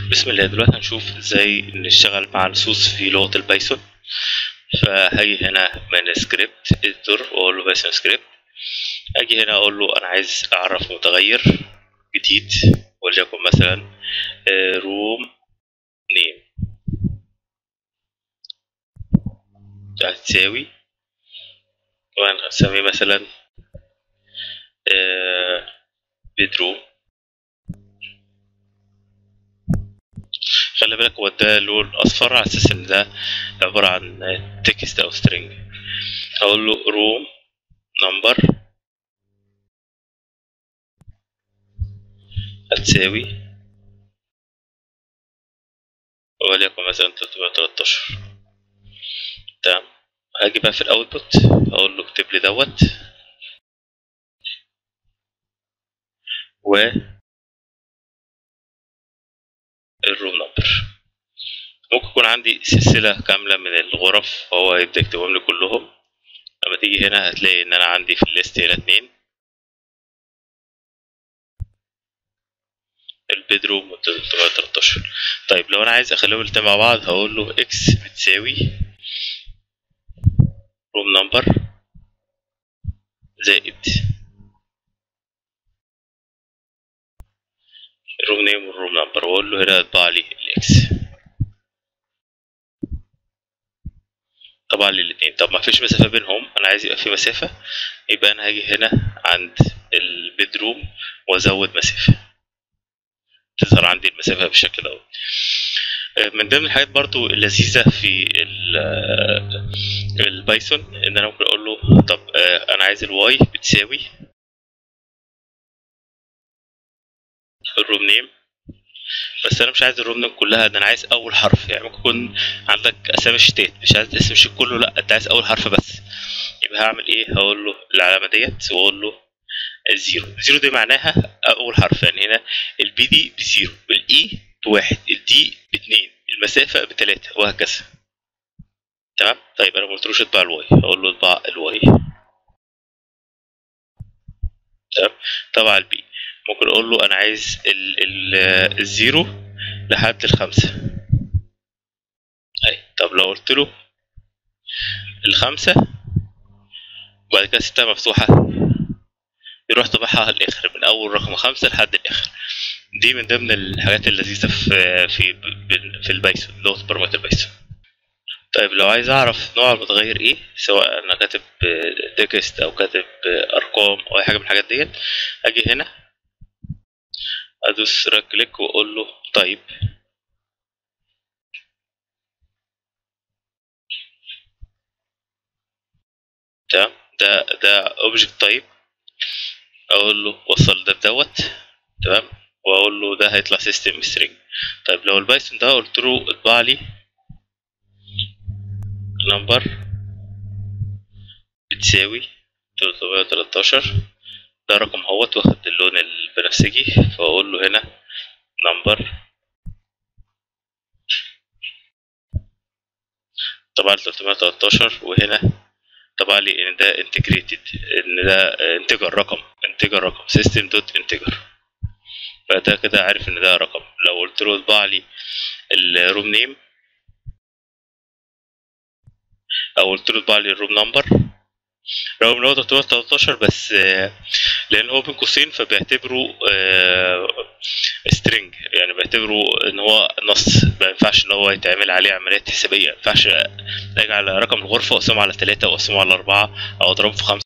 بسم الله. دلوقتي هنشوف ازاي نشتغل مع نصوص في لغة البايثون. فهاجي هنا من سكريبت اديتور واقول له بايثون سكريبت. اجي هنا اقول له انا عايز اعرف متغير جديد وليكن مثلا روم نيم هتساوي، وهنسميه مثلا بيدروم. خلي بالك هو ده لون اصفر على اساس ان ده عبارة عن تكست او سترينج. اقول له روم نمبر هتساوي وليكن مثلا 313. تمام. هاجي بقى في الاوتبوت اقول له اكتب لي دوت و الروم نمبر. ممكن يكون عندي سلسلة كاملة من الغرف فهو هيبدأ يكتبهم لي كلهم. لما تيجي هنا هتلاقي ان انا عندي في الليست هنا 2 البيدروم و 313. طيب لو انا عايز اخليهم الاتنين مع بعض هقول له اكس بتساوي روم نمبر زائد الروم نيم والروم نمبر، واقول له هنا اطبع لي الاكس. طبعا للاتنين. طب ما فيش مسافة بينهم، انا عايز يبقى في مسافة، يبقى انا هاجي هنا عند البيدروم وازود مسافة تظهر عندي المسافة بالشكل دوت. من ضمن الحاجات برضو اللذيذة في البايثون ان انا ممكن اقول له طب انا عايز الواي بتساوي الروم نيم، بس انا مش عايز الروم نيم كلها، ده انا عايز اول حرف. يعني ممكن يكون عندك اسامي شتات مش عايز اسم الشيت كله، لا انت عايز اول حرف بس. يبقى هعمل ايه؟ هقول له العلامة ديت واقول له الزيرو. الزيرو دي معناها اول حرف، يعني هنا البي دي بزيرو، الاي بواحد، الدي باتنين، المسافة بتلاتة، وهكذا. تمام. طيب انا ما قلتلوش اطبع الواي، هقول له اطبع الواي. تمام. طبع البي. ممكن اقول له انا عايز الزيرو لحد الخمسة. اي طب لو قلت له الخمسة وبعد كده ستة مفتوحة يروح طبعها الاخر من اول رقم 5 لحد الاخر. دي من ضمن الحاجات اللذيذة في البايثون، لغة برمجة البايثون. طيب لو عايز اعرف نوع المتغير ايه، سواء انا كاتب تكست او كاتب ارقام او اي حاجه من الحاجات ديت، اجي هنا ادوس رايت كليك واقول له تايب. تمام. ده اوبجكت تايب، اقول له وصل ده بدوت. تمام. واقول له ده هيطلع سيستم سترينج. طيب لو البايثون ده قلت له اطبع لي نمبر بتساوي 313، ده رقم اهوت واخد اللون البنفسجي، فاقول له هنا نمبر طبعا 313، وهنا طبعا لي ان ده انتجريتد، ان ده انتجر رقم سيستم دوت انتجر، فده كده عارف ان ده رقم. لو قلت له اطبع لي الروم نيم او قلت له اطبع لي الروم نمبر، رغم ان هو 313 بس لان هو بين قوسين فبيعتبره سترينج، يعني بيعتبره ان هو نص، ما ينفعش ان هو يتعمل عليه عمليات حسابيه. ما ينفعش اجي على رقم الغرفه واقسمه على 3 واقسمه على 4 او اضربه في 5